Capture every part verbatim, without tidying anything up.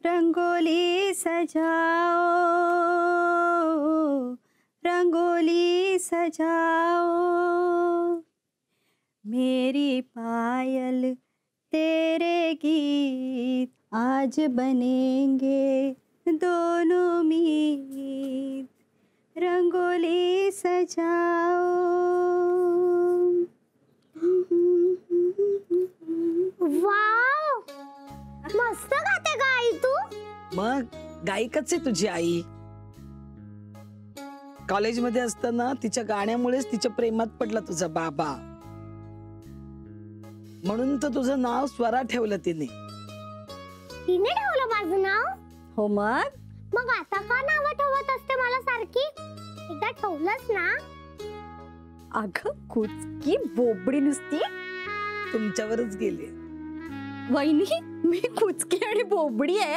रंगोली सजाओ रंगोली सजाओ, मेरी पायल तेरे गीत आज बनेंगे दोनों मीत, रंगोली सजाओ। वाव, मस्त गाते ग आई तू। मग गायिकाच आहे तुझी आई. कॉलेजमध्ये असताना तिच्या गाण्यामुळेच तिच्या प्रेमात पडला तुझा बाबा, म्हणून तर तुझं नाव स्वरा ठेवलं तिने. तिने ठेवलं माझं नाव? हो मग मग आता का नाव ठेवत असते मला सारखी? एकदा ठेवलंस ना. अगं कुचकी बोबडी नुसती तुमच्यावरच गेली. वहिनी मी कुचकी आणि बोबडी आहे.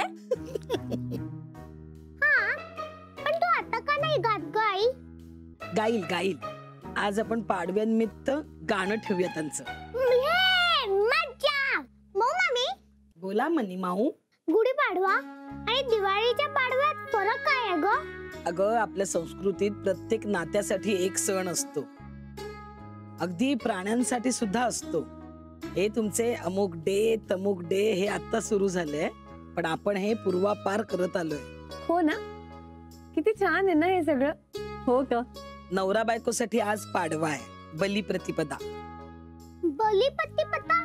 हा, पण तू आता का नाही गात ग आई? गाईल गाईल. आज आपण पाडव्यानिमित्त गाणं ठेवूया त्यांचं. हे, मज्जा. मऊ मामी, बोला मनी माऊ. गुढीपाडवा आणि दिवाळीच्या पाडव्यात फरक काय आहे ग? अगं आपल्या संस्कृतीत प्रत्येक नात्यासाठी एक सण असतो, अगदी प्राण्यांसाठी सुद्धा असतो. हे तुमचे अमुक डे तमुक डे हे आता सुरू झाले, पण आपण हे पूर्वापार करत आलोय. हो ना, किती छान आहे ना हे सगळं. हो का. नवरा बायकोसाठी आज पाडवा आहे, बलिप्रतिपदा. बलिप्रतिपदा?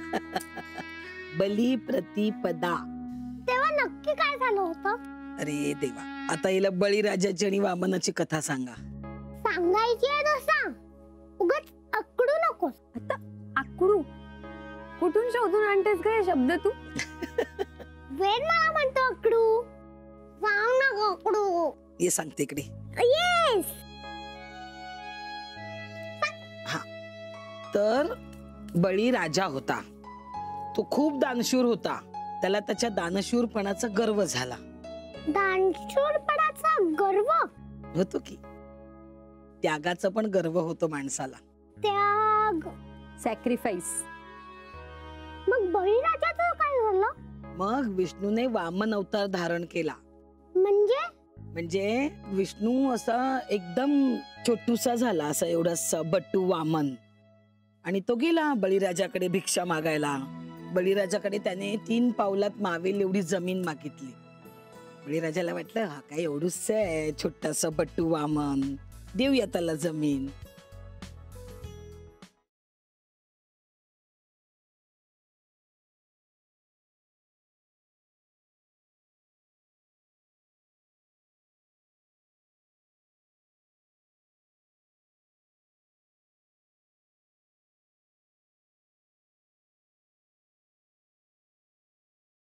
बलिप्रतिपदा. तेव्हा नक्की काय झालं होतं? अरे देवा, आता हिला बळीराजाची आणि वामनाची कथा सांगा. सांगायची आहे तर सांग, उगाच अकडू नकोस. आता आकडू कुठून शोधून आणतेस का हे शब्द तू? वेद मला म्हणतो अकडू. सांग ना ग अकडू. ये सांगते इकडे. येस. हा, तर बळी राजा होता. तो खूप दानशूर होता. त्याला त्याच्या दानशूरपणाचा गर्व झाला. दानशूरपणाचा गर्व होतो की, त्यागाचा पण गर्व होतो माणसाला. त्याग, सॅक्रिफाईस. मग बळीराजाचं काय झालं? मग विष्णूने वामन अवतार धारण केला. म्हणजे म्हणजे विष्णू असा एकदम छोटूसा झाला, असा एवढासा बट्टू वामन. आणि तो गेला बळीराजाकडे भिक्षा मागायला. बळीराजाकडे त्याने तीन पावलात मावेल एवढी जमीन मागितली. बळीराजाला वाटलं हा काय एवढूस आहे छोटासा बट्टू वामन, देऊया त्याला जमीन.